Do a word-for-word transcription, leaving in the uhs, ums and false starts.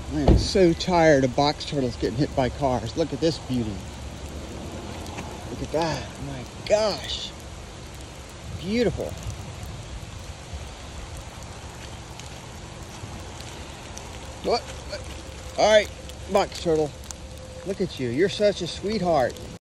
I am so tired of box turtles getting hit by cars. Look at this beauty. Look at that. Oh my gosh. Beautiful. What? All right, box turtle. Look at you. You're such a sweetheart.